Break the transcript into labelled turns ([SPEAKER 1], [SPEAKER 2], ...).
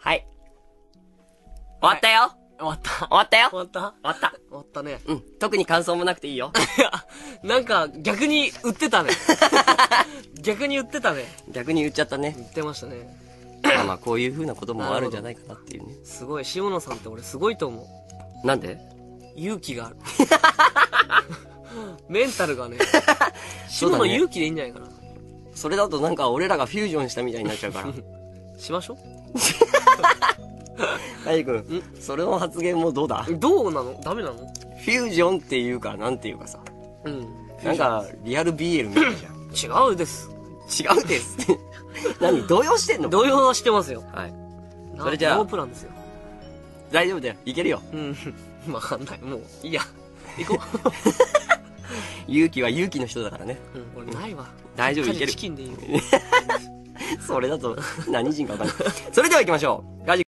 [SPEAKER 1] はい。終わったよ。
[SPEAKER 2] 終わった。
[SPEAKER 1] 終わったよ。
[SPEAKER 2] 終わった
[SPEAKER 1] 終わった。
[SPEAKER 2] 終わったね。
[SPEAKER 1] うん。特に感想もなくていいよ。
[SPEAKER 2] いや、なんか、逆に売ってたね。逆に売ってたね。
[SPEAKER 1] 逆に言っちゃったね。
[SPEAKER 2] 売ってましたね。
[SPEAKER 1] まあまあ、こういう風なこともあるんじゃないかなっていうね。
[SPEAKER 2] すごい、下野さんって俺すごいと思う。
[SPEAKER 1] なんで
[SPEAKER 2] 勇気がある。メンタルがね。
[SPEAKER 1] そうだね
[SPEAKER 2] 下野勇気でいいんじゃないかな。
[SPEAKER 1] それだとなんか俺らがフュージョンしたみたいになっちゃうから。
[SPEAKER 2] しましょ
[SPEAKER 1] 大くん、それの発言もどうだ
[SPEAKER 2] う。どうなの？ダメなの？
[SPEAKER 1] フュージョンっていうか、なんていうかさ。
[SPEAKER 2] うん。
[SPEAKER 1] なんか、リアル BL みたいじゃん。
[SPEAKER 2] 違うです。
[SPEAKER 1] 違うですって。何動揺してんの
[SPEAKER 2] 動揺はしてますよ。
[SPEAKER 1] はい。それじゃあ
[SPEAKER 2] ノープランですよ。
[SPEAKER 1] 大丈夫だよ。いけるよ。
[SPEAKER 2] うん。わかんない。もう、いいや。行こ
[SPEAKER 1] 勇気は勇気の人だからね。
[SPEAKER 2] う。うん、俺ないわ。
[SPEAKER 1] 大丈夫いける
[SPEAKER 2] チキンでいいよ。
[SPEAKER 1] それだと何人かわかんない。それでは行きましょう。ガジ